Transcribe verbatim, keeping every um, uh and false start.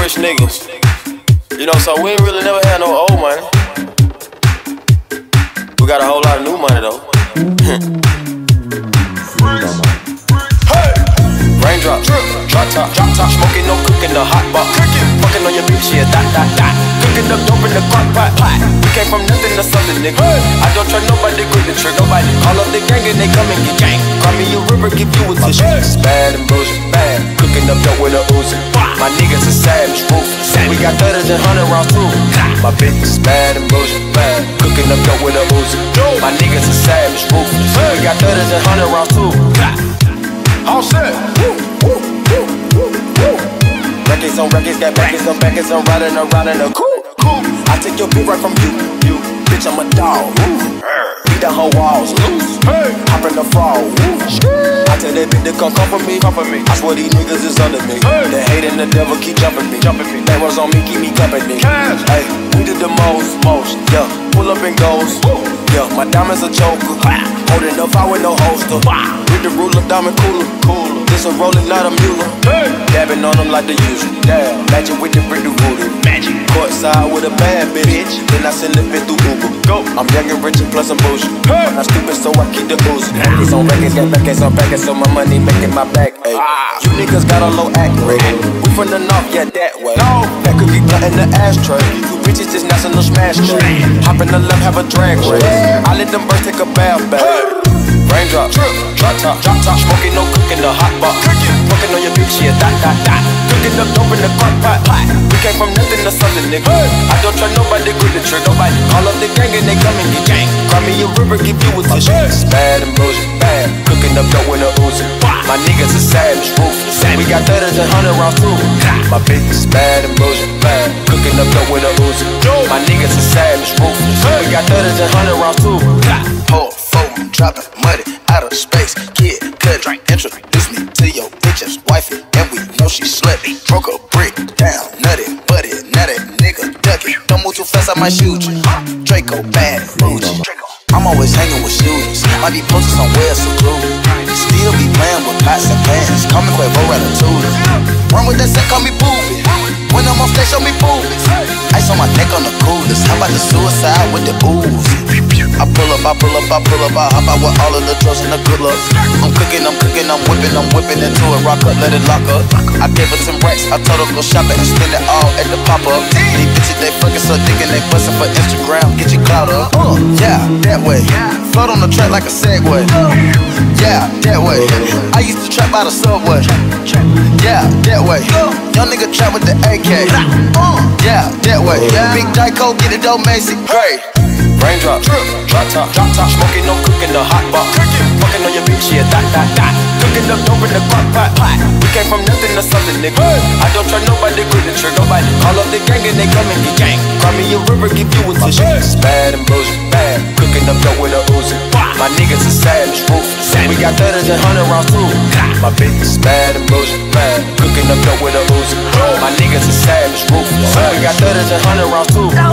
rich niggas. You know, so we ain't really never had no old money. We got a whole lot of new money though. Hey! Raindrop, drop top, drop top, smoking, no cooking, the hot pot. Fucking on your bitch, yeah, dot, dot, dot. Cooking up dope in the crock pot, pot. We came from nothing to something, nigga. I don't try nobody, grip the trick, nobody. Call up the gang and they come and get gang. Call me a river, give you a tissue. It's bad and bullshit, bad. Cooking up dope with a Uzi. My niggas are savage, ruthless. We got thudders and hundred rounds too. My bitch is bad and bullshit, bad. Cooking up dope with a Uzi. My niggas are savage, ruthless. We got thudders and hundred rounds too. All set. Records on records, got backers on backers. I'm riding around in a coupe. I take your beat right from you. You, bitch, I'm a dog. Beat the whole walls loose. Hop in the fall. I tell that bitch to come come for me. Come for me. I swear these niggas is under me. The hate and the devil keep jumping me. Jumping me. That was on me, keep me company. Hey, we did the most, most. Yeah, pull up and goes. Yeah, my diamonds a choker. Holding up, I with no holster. With the ruler, diamond cooler. Cooler. This a rolling, not a mule. Dabbing on them like the usual. Damn, magic with the brick do voodoo. Magic. Courtside with a bad bitch. Then I send the bitch through Uber. Go. I'm young and rich and plus I'm bougie. I'm not stupid, so I keep the oozy. Records on records, got records on records, so my money making my back. Ay. You niggas got a low act rate. We from the north, yeah, that way. No. That could be blunt in the ashtray. You bitches just national smash tray. Hop in the left, have a drag race. I let them birds take a bath bath. Raindrop, drop top, drop top, smoking, no cooking, the hot pot. Fucking on your bitch, yeah, dot, dot, dot. Cooking up dope in the crock pot, pot. We came from nothing to something, nigga. I don't try nobody, grip the trick, nobody. Call up the gang and they come and get gang. Cry me a river, give you a tissue. It's bad and bullshit, bad. Cooking up dope with a Uzi. My niggas are savage, ruthless. We got thudders and hundred rounds too. My bitch is bad and bullshit, bad. Cooking up dope with a Uzi. My niggas are savage, ruthless. We got thudders and hundred rounds too. Hold, fold, dropping money out of space. Kid, cut, drink, introduce me to your bitch's wifey, and we know she slutty. Broke a brick down, nutty, buddy, nutty, nigga, ducky. Don't move too fast, I might shoot you. Draco, bad, bougie. I'm always hanging with shooters. Might be posted somewhere secluded. Still be playing with pots and pans. Call me Quavo Ratatouille. Run with that set, call me Booby. When I'm on stage, show me boobies. Ice on my neck on the coolest. How about the suicide with the ooze? I pull up, I pull up, I pull up, I hop out with all of the drugs and the good looks. I'm cooking, I'm cooking, I'm whipping, I'm whipping into it. Rock up, let it lock up. I gave her ten racks, I told her go shopping and spend it all at the pop-up. These bitches, they fucking so dick and they bustin' for Instagram. Get your clout up. Uh, yeah, that way. Float on the track like a Segway. Yeah, that way. I used to trap by the subway. Yeah, that way. Young nigga trap with the A K. Uh, yeah, that way. Big Dyco, get it though, Macy. Great. Raindrop, drop top, drop top, smoking, no cooking, the hot pot. Fucking on your bitch, yeah, dot, dot, dot. Cooking up dope in the crock pot, pot. We came from nothing to something, nigga. I don't try nobody, grip the trick, nobody. Call up the gang and they come and get gang. Cry me a river, give you a tissue. It's bad and bullshit, bad. Cooking up dope with a Uzi. My niggas are savage, ruthless. We got thudders and hundred rounds too. My bitch is bad and bullshit, bad. Cooking up dope with a Uzi. My niggas are savage, ruthless. We got thudders and hundred rounds too.